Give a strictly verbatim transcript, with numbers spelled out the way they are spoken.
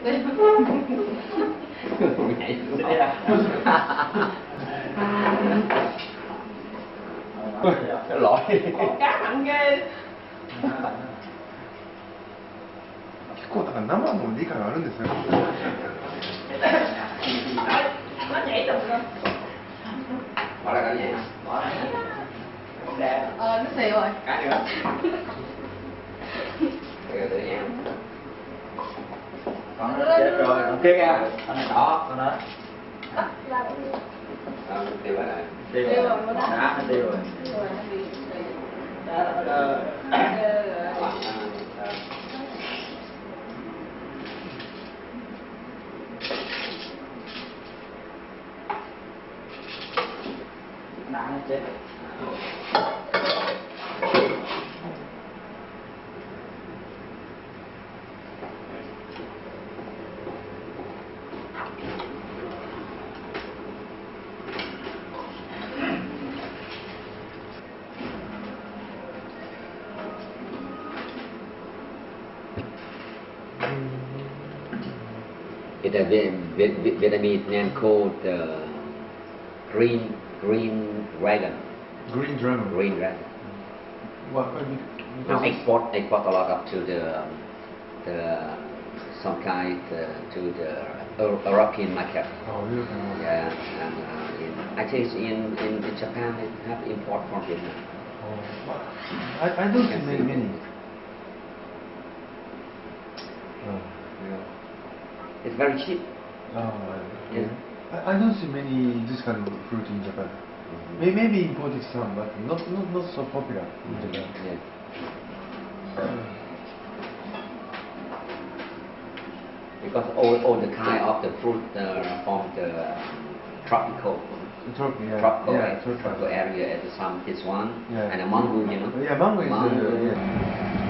Đây à? Cái lỗi. Cá mặn ghê. 結構だから生も理解あるんですね。 Nó nhảy được không? Bỏ lại cái gì? Bỏ lại. Không đẹp. Ờ, nó xìu rồi. Cái nữa. Để tự nhiên. Con nó chết rồi, con kia kìa. Con này đỏ, con đó. Ờ, tiêu hết rồi. Tiêu Tiêu rồi. rồi, nó đỏ. Đá nó tiêu rồi. Rồi, nó bị Đó, đó, đó. Đá nó chết. It's a Viet- Viet- Vietnamese name called uh, green green dragon. Green Dragon. Green dragon. What? what we- Now because- export export a lot up to the the some kind uh, to the Eu- European market. Oh, European one. Yeah, and uh, in, I think in, in in Japan they have import from Vietnam. Oh, but I, I don't see many. many. Oh, yeah. It's very cheap. Oh, I- Yeah. I, I don't see many this kind of fruit in Japan. May, maybe imported some, but not not not so popular in Japan. Yeah. Because all, all the kind of the fruit uh, from the tropical Tropical, yeah. tropical, yeah, area, tropical. tropical area at some this one Yeah. and a mango, you know. Yeah, mango is. Uh, Mango. yeah.